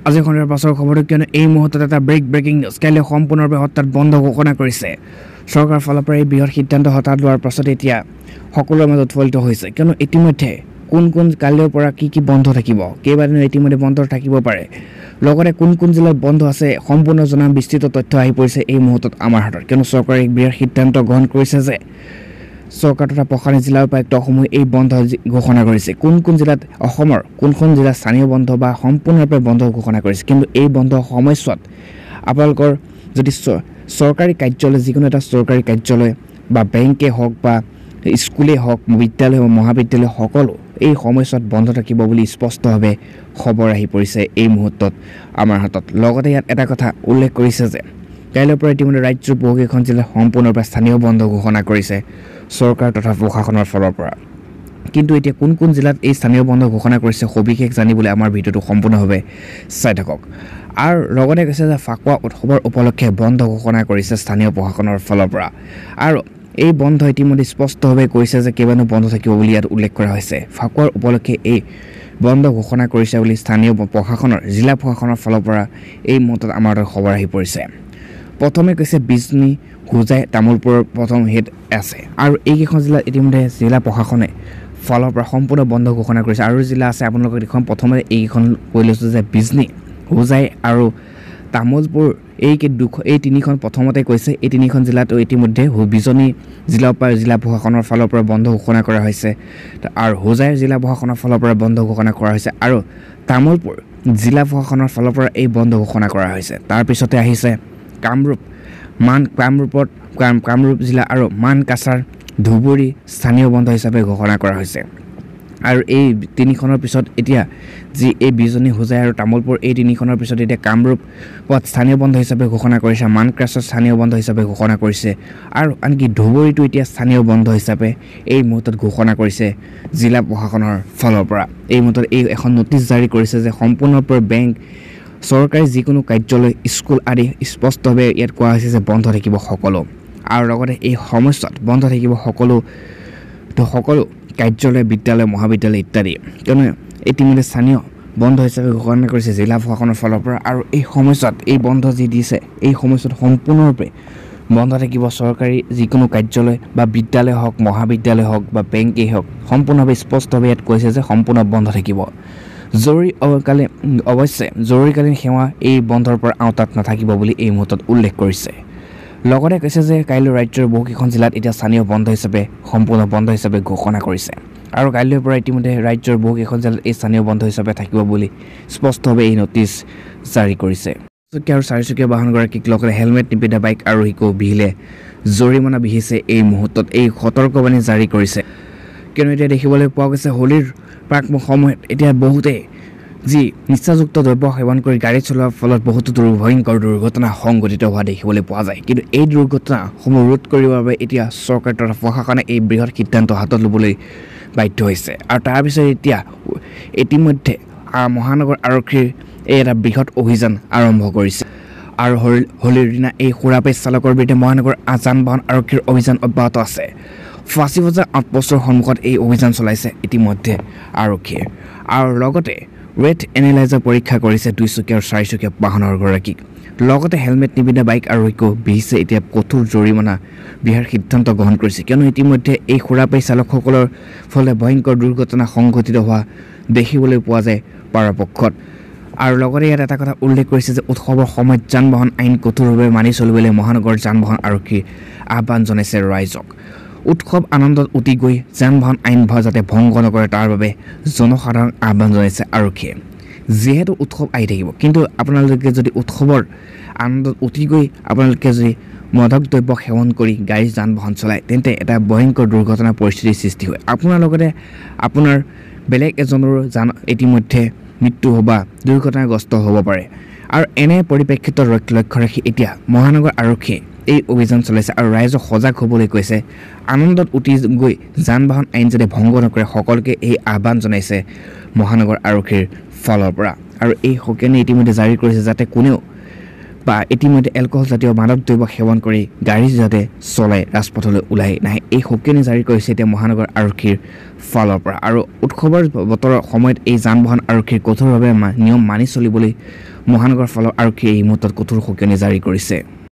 আজি খনৰ পাছৰ খবৰটো কিয়নো এই মুহূৰ্তত এটা ব্ৰেকিং নিউজ কাইলৈ সম্পূৰ্ণৰূপে হঠাৎ বন্ধ ঘোষণা কৰিছে চৰকাৰৰ ফালৰ পৰা এই বৃহৎ সিদ্ধান্ত হঠাৎ লোৱাৰ পাছত এতিয়া সকলোৰে মাজত উৎফুল্লিত হৈছে কিয়নো ইতিমধ্যে কোন কাইলৈৰ পৰা কি বন্ধ থাকিব কেইবাদিনো ইতিমধ্যে বন্ধ থাকিব পাৰে লগতে কোন জিলাত বন্ধ আছে সম্পূৰ্ণ জনা বিস্তৃত তথ্য আহি পৰিছে এই মুহূৰ্তত আমাৰ হাতত কিয়নো চৰকাৰে এক বৃহৎ সিদ্ধান্ত গ্ৰহণ কৰিছে যে চৰকাৰ তথা প্ৰশাসনিক জিলাৰ উপায়ুক্তসমূহে এই বন্ধ ঘোষণা কৰিছে কোন জিলাত অসমৰ কোনখন জিলাত স্থানীয় বন্ধ বা সম্পূৰ্ণৰূপে বন্ধ ঘোষণা কৰিছে কিন্তু এই বন্ধ সময়ছোৱাত আপোনালোকৰ যদি চৰকাৰী কাৰ্যালয় যিকোনো এটা চৰকাৰী কাৰ্যালয় বা বেংকে হওক বা স্কুলে হওক বিদ্যালয় বা মহাবিদ্যালয় সকলো এই সময়ছোৱাত বন্ধ থাকিব বুলি স্পষ্টভাৱে খবৰ আহি পৰিছে এই মুহূৰ্তত আমাৰ হাতত লগতে ইয়াত এটা কথা উল্লেখ কৰিছে যে কাইলৈৰ পৰা ইতিমধ্যে ৰাজ্যৰ বহুকেইখন জিলাত সম্পূৰ্ণৰূপে স্থানীয় বন্ধ ঘোষণা কৰিছে চৰকাৰ তথা প্ৰশাসনৰ ফালৰ পৰা কিন্তু এতিয়া কোন জিলাত এই স্থানীয় বন্ধ ঘোষণা কৰিছে সবিশেষ জানিবলৈ আমাৰ ভিডিঅ'টো সম্পূৰ্ণভাৱে চাই থাকক আৰু লগতে কৈছে যে ফাকুৱা উৎসৱৰ উপলক্ষে বন্ধ ঘোষণা কৰিছে স্থানীয় প্ৰশাসনৰ ফালৰ পৰা আৰু এই বন্ধ ইতিমধ্যে স্পষ্টভাৱে কৈছে যে কেইবানো বন্ধ থাকিব বুলি ইয়াত উল্লেখ কৰা হৈছে ফাকুৱাৰ উপলক্ষে এই বন্ধ ঘোষণা কৰিছে বুলি স্থানীয় প্ৰশাসনৰ জিলা প্ৰশাসনৰ ফালৰ পৰা এই মুহূৰ্তত আমাৰ খবৰ আহি পৰিছে প্ৰথমে কৈছে বিজনী হোজাই তামোলপুৰৰ প্ৰথম হেড আছে আৰু এইকেইখন জিলাত ইতিমধ্যে জিলা প্ৰশাসনে ফালৰ পৰা সম্পূৰ্ণ বন্ধ ঘোষণা কৰিছে আৰু জিলা আছে আপোনালোকৰ এখন প্ৰথমতে এইকেইখন কৈ লৈছোঁ যে বিজনী হোজাই আৰু তামোলপুৰ এই তিনিখন প্ৰথমতে কৈছে এই তিনিখন জিলাতো ইতিমধ্যে বিজনী জিলা প্ৰশাসনৰ ফালৰ পৰা বন্ধ ঘোষণা কৰা হৈছে আৰু হোজাইৰ জিলা প্ৰশাসনৰ ফালৰ পৰা বন্ধ ঘোষণা কৰা হৈছে আৰু তামোলপুৰ জিলা প্ৰশাসনৰ ফালৰ পৰা এই বন্ধ ঘোষণা কৰা হৈছে তাৰপিছতে আহিছে কামৰূপ জিলা আৰু মানকাছাৰ ধুবুৰী স্থানীয় বন্ধ হিচাপে ঘোষণা কৰা হৈছে আৰু এই তিনিখনৰ পিছত এতিয়া যি এই বিজনী হোজাই আৰু তামোলপুৰ এই তিনিখনৰ পিছত এতিয়া কামৰূপত স্থানীয় বন্ধ হিচাপে ঘোষণা কৰিছে মানকাছাৰ স্থানীয় বন্ধ হিচাপে ঘোষণা কৰিছে আৰু আনকি ধুবুৰীটো এতিয়া স্থানীয় বন্ধ হিচাপে এই মুহূৰ্তত ঘোষণা কৰিছে জিলা প্ৰশাসনৰ ফালৰ পৰা এই মুহূৰ্তত এই এখন নটিচ জাৰি কৰিছে যে সম্পূৰ্ণৰূপে বেংক চৰকাৰী যিকোনো কাৰ্যালয় স্কুল আদি স্পষ্টভাৱে ইয়াত কোৱা হৈছে যে বন্ধ থাকিব সকলো আৰু লগতে এই সময়ছোৱাত বন্ধ থাকিব সকলো কাৰ্যালয় বিদ্যালয় মহাবিদ্যালয় ইত্যাদি কিয়নো ইতিমধ্যে স্থানীয় বন্ধ হিচাপে ঘোষণা কৰিছে জিলা প্ৰশাসনৰ ফালৰ পৰা আৰু এই সময়ছোৱাত এই বন্ধ যি দিছে এই সময়ছোৱাত সম্পূৰ্ণৰূপে বন্ধ থাকিব চৰকাৰী যিকোনো কাৰ্যালয় বা বিদ্যালয় হওক মহাবিদ্যালয় হওক বা বেংকেই হওক সম্পূৰ্ণভাৱে স্পষ্টভাৱে ইয়াত কৈছে যে সম্পূৰ্ণ বন্ধ থাকিব জৰুৰীকালীন সেৱা এই বন্ধৰ পৰা আওতাত নাথাকিব বুলি এই মুহূৰ্তত উল্লেখ কৰিছে লগতে কৈছে যে কাইলৈ ৰাজ্যৰ বহুকেইখন জিলাত এতিয়া স্থানীয় বন্ধ হিচাপে সম্পূৰ্ণ বন্ধ হিচাপে ঘোষণা কৰিছে আৰু কাইলৈৰ পৰা ইতিমধ্যে ৰাজ্যৰ বহুকেইখন জিলাত এই স্থানীয় বন্ধ হিচাপে থাকিব বুলি স্পষ্টভাৱে এই নটিচ জাৰি কৰিছে আৰু চাৰিচকীয়া বাহনগৰাকীক লগতে হেলমেট নিপিন্ধা বাইক আৰোহীকো বিহিলে জৰিমনা বিহিছে এই মুহূৰ্তত এই সতৰ্কবাণী জাৰি কৰিছে কিয়নো এতিয়া দেখিবলৈ পোৱা গৈছে হোলীৰ প্ৰাক সময়ত এতিয়া বহুতে যি নিচাযুক্ত দ্ৰব্য সেৱন কৰি গাড়ী চলোৱাৰ ফলত বহুতো ভয়ংকৰ দুৰ্ঘটনা সংঘটিত হোৱা দেখিবলৈ পোৱা যায় কিন্তু এই দুৰ্ঘটনাসমূহ ৰোধ কৰিবৰ বাবে এতিয়া চৰকাৰ তথা প্ৰশাসনে এই বৃহৎ সিদ্ধান্ত হাতত ল'বলৈ বাধ্য হৈছে আৰু তাৰপিছত এতিয়া ইতিমধ্যে মহানগৰ আৰক্ষীৰ এই এটা বৃহৎ অভিযান আৰম্ভ কৰিছে আৰু হোলীৰ দিনা এই সুৰাপেচ চালকৰ বিৰুদ্ধে মহানগৰ যান বাহন আৰক্ষীৰ অভিযান অব্যাহত আছে ফাঁচী বজাৰ আউটপোষ্টৰ সন্মুখত এই অভিযান চলাইছে ইতিমধ্যে আৰক্ষীয়ে আৰু লগতে ৱেট এনালাইজাৰ পৰীক্ষা কৰিছে 2চকীয়া আৰু 4চকীয়া বাহনৰ গৰাকীক লগতে হেলমেট নিপিন্ধা বাইক আৰোহীকো বিহিছে এতিয়া কঠোৰ জৰিমনা বিহাৰ সিদ্ধান্ত গ্ৰহণ কৰিছে কিয়নো ইতিমধ্যে এই সুৰাপাই চালকসকলৰ ফলে ভয়ংকৰ দুৰ্ঘটনা সংঘটিত হোৱা দেখিবলৈ পোৱা যায় পৰাপক্ষত আৰু লগতে ইয়াত এটা কথা উল্লেখ কৰিছে যে উৎসৱৰ সময়ত যান বাহন আইন কঠোৰভাৱে মানি চলিবলৈ মহানগৰ যান বাহন আৰক্ষী আহ্বান জনাইছে ৰাইজক উৎসৱ আনন্দত উটি গৈ যান বাহন আইন যাতে ভংগ নকৰে তাৰ বাবে জনসাধাৰণ আহ্বান জনাইছে আৰক্ষীয়ে যিহেতু উৎসৱ আহি থাকিব কিন্তু আপোনালোকে যদি উৎসৱৰ আনন্দত উটি গৈ আপোনালোকে যদি মাদক দ্ৰব্য সেৱন কৰি গাড়ী যান বাহন চলায় তেন্তে এটা ভয়ংকৰ দুৰ্ঘটনাৰ পৰিস্থিতিৰ সৃষ্টি হয় আপোনাৰ লগতে আপোনাৰ বেলেগ এজনৰ ইতিমধ্যে মৃত্যু বা দুৰ্ঘটনাগ্ৰস্ত হ'ব পাৰে আৰু এনে পৰিপ্ৰেক্ষিতত লক্ষ্য ৰাখি এতিয়া মহানগৰ আৰক্ষীয়ে এই অভিযান চলাইছে আৰু ৰাইজক সজাগ হ'বলৈ কৈছে আনন্দত উটি গৈ যান বাহন আইন যাতে ভংগ নকৰে সকলোকে এই আহ্বান জনাইছে মহানগৰ আৰক্ষীৰ ফালৰ পৰা আৰু এই সকিয়ানি ইতিমধ্যে জাৰি কৰিছে যাতে বা ইতিমধ্যে এলকহল জাতীয় মাদক দ্ৰব্য সেৱন কৰি গাড়ী যাতে চলাই ৰাজপথলৈ ওলাই নাহে এই সকিয়নি জাৰি কৰিছে এতিয়া মহানগৰ আৰক্ষীৰ ফালৰ পৰা আৰু উৎসৱৰ বতৰৰ সময়ত এই যান বাহন আৰক্ষীৰ কঠোৰভাৱে নিয়ম মানি চলিবলৈ মহানগৰ ফালৰ আৰক্ষীয়ে এই মুহূৰ্তত কঠোৰ সকিয়নি জাৰি কৰিছে